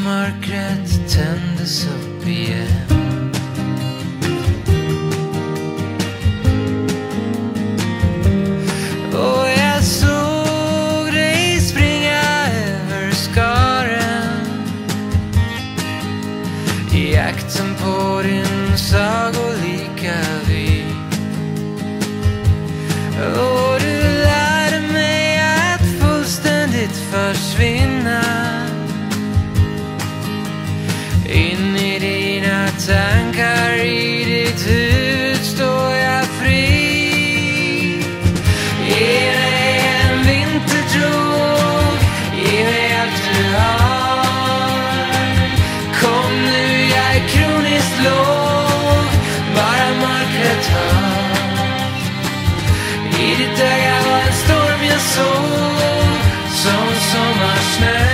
mörkret tändes upp igen. Och jag såg dig springa över skaren i jakten på din sagolika vy. Och du lärde mig att fullständigt försvinna in i dina tankar. I ditt huvud står jag fri. Ge mig en vinterdrog, ge mig allt du har. Kom nu, jag är kroniskt låg, bara mörkret har. I ditt öga var en storm jag såg, som sommarsnö.